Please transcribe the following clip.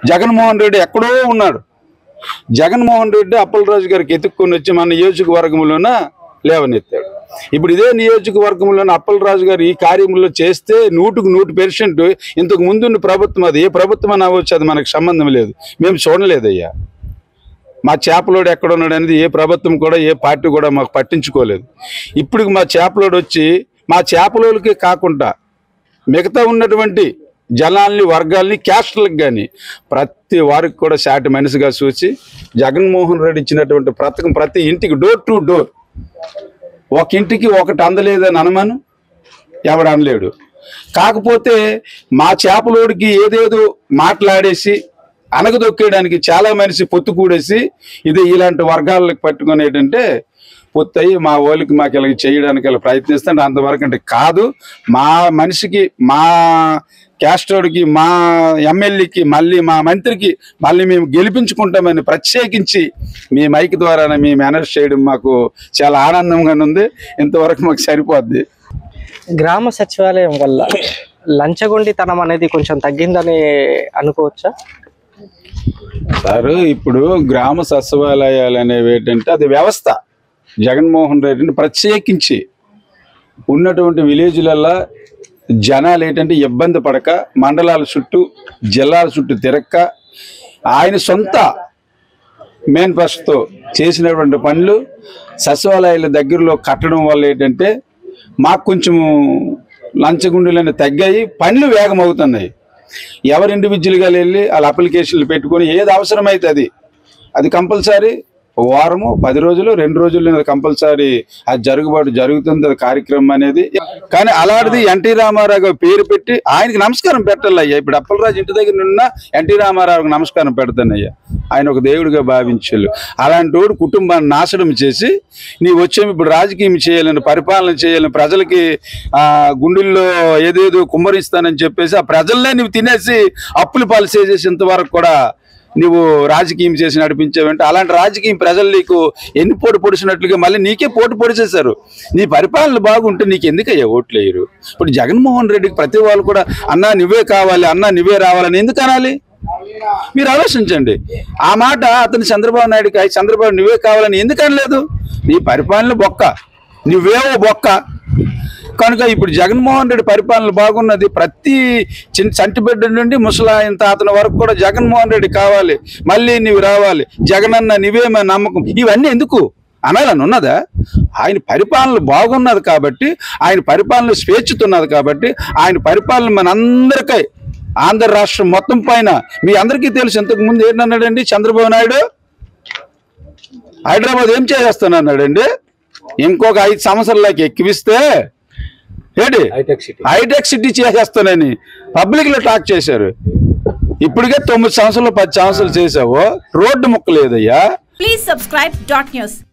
జగన్మోహన్ రెడ్డి ఎక్కడో ఉన్నాడు. జగన్మోహన్ రెడ్డి అప్పలరాజు గారికి ఎత్తుక్కొని వచ్చి మన నియోజకవర్గంలోన లేవనెత్తాడు. ఇప్పుడు ఇదే నియోజకవర్గంలోని అప్పలరాజు గారు ఈ కార్యంలో చేస్తే 100% ఇంతకు ముందున్న ప్రభుత్వం, అది ఏ ప్రభుత్వం అని అవ్వచ్చు, అది మనకు సంబంధం లేదు, మేము చూడలేదయ్యా. మా చేపలోడు ఎక్కడున్నాడు అనేది ఏ ప్రభుత్వం కూడా, ఏ పార్టీ కూడా మాకు పట్టించుకోలేదు. ఇప్పుడు మా చేపలోడు వచ్చి మా చేపలోడికే కాకుండా మిగతా ఉన్నటువంటి జనాల్ని, వర్గాల్ని, క్యాస్టులకు కానీ ప్రతి వారికి కూడా సాటి మనిషిగా చూసి జగన్మోహన్ రెడ్డి ఇచ్చినటువంటి పథకం ప్రతి ఇంటికి డోర్ టు డోర్, ఒక ఇంటికి ఒకటి అందలేదని అనమను ఎవడు అనలేడు. కాకపోతే మా చేపలోడికి ఏదేదో మాట్లాడేసి అనగదొక్కేయడానికి చాలా మనిషి పొత్తు కూడేసి ఇది ఇలాంటి వర్గాలకు పట్టుకుని ఏంటంటే పొత్తయి మా వాళ్ళకి మాకు ఇలా చేయడానికి ఇలా ప్రయత్నిస్తాంటే అంతవరకు అంటే కాదు. మా మనిషికి, మా క్యాస్టోడికి, మా ఎమ్మెల్యేకి, మళ్ళీ మా మంత్రికి మళ్ళీ మేము గెలిపించుకుంటామని ప్రత్యేకించి మీ మైక్ ద్వారా మేము అనౌన్స్ చేయడం మాకు చాలా ఆనందంగా ఉంది. ఇంతవరకు మాకు సరిపోద్ది. గ్రామ సచివాలయం వల్ల లంచగొండితనం అనేది కొంచెం తగ్గిందని అనుకోవచ్చా సార్? ఇప్పుడు గ్రామ సచివాలయాలు అనేవి ఏంటంటే అది వ్యవస్థ. జగన్మోహన్ రెడ్డిని ప్రత్యేకించి ఉన్నటువంటి విలేజ్లల్లో జనాలు ఏంటంటే ఇబ్బంది పడక, మండలాల చుట్టూ, జిల్లాల చుట్టూ తిరక్క, ఆయన సొంత మేనిఫెస్టోతో చేసినటువంటి పనులు సచివాలయాల దగ్గరలో కట్టడం వల్ల ఏంటంటే మాకు కొంచెం లంచగుండులన్నీ తగ్గాయి, పనులు వేగం అవుతున్నాయి. ఎవరు ఇండివిజువల్గా వెళ్ళి వాళ్ళ అప్లికేషన్లు పెట్టుకొని ఏది అవసరమైతే అది కంపల్సరీ వారము, 10 రోజులు, 2 రోజులు కంపల్సరీ అది జరుగుతుంది అది కార్యక్రమం అనేది. కానీ అలాంటిది ఎన్టీ రామారావు పేరు పెట్టి ఆయనకి నమస్కారం పెట్టాలయ్యా. ఇప్పుడు అప్పలరాజు ఇంటి దగ్గర నిన్న ఎన్టీ రామారావుకి నమస్కారం పెడతానయ్యా. ఆయన ఒక దేవుడిగా భావించారు. అలాంటి వాడు కుటుంబాన్ని నాశనం చేసి నీ వచ్చేమి ఇప్పుడు రాజకీయం చేయాలని, పరిపాలన చేయాలని, ప్రజలకి గుండెల్లో ఏదేదో కుమ్మరిస్తానని చెప్పేసి ఆ ప్రజలనే నువ్వు తినేసి అప్పులు పాలు చేసేసి ఇంతవరకు కూడా నువ్వు రాజకీయం చేసి నడిపించావంటే అలాంటి రాజకీయం ప్రజలు నీకు ఎన్ని పోటు పొడిచినట్లుగా మళ్ళీ నీకే పోటు పొడిచేశారు. నీ పరిపాలన బాగుంటే నీకు ఎందుకయ్యా ఓట్లు వేయరు? ఇప్పుడు జగన్మోహన్ రెడ్డికి ప్రతి వాళ్ళు కూడా అన్నా నువ్వే కావాలి, అన్నా నువ్వే రావాలని ఎందుకు అనాలి? మీరు ఆలోచించండి. ఆ మాట అతను చంద్రబాబు నాయుడుకి చంద్రబాబు నువ్వే కావాలని ఎందుకు అనలేదు? నీ పరిపాలన బొక్క, నువ్వేవో బొక్క. కనుక ఇప్పుడు జగన్మోహన్ రెడ్డి పరిపాలన బాగున్నది. ప్రతి చంటిబిడ్డ నుండి ముసలాయన తాతన వరకు కూడా జగన్మోహన్ రెడ్డి కావాలి, మళ్ళీ నువ్వు రావాలి, జగనన్న నువ్వేమే నమ్మకం, ఇవన్నీ ఎందుకు అనాలని ఉన్నదా? ఆయన పరిపాలన బాగున్నది కాబట్టి, ఆయన పరిపాలన స్వేచ్ఛతున్నది కాబట్టి, ఆయన పరిపాలన మనందరికీ ఆంధ్ర రాష్ట్రం మొత్తం పైన మీ అందరికీ తెలుసు. ఇంతకుముందు ఏంటన్నాడండి చంద్రబాబు నాయుడు? హైదరాబాద్ ఏం చేసేస్తానన్నాడండి? ఇంకొక 5 సంవత్సరాలకి ఎక్కివిస్తే ఏంటి హైటెక్ సిటీ చేసేస్తానని పబ్లిక్ లో టాక్ చేశారు. ఇప్పటికే 9 సంవత్సరాలు 10 సంవత్సరాలు చేసావు, రోడ్డు ముక్క లేదయ్యా. Please subscribe .news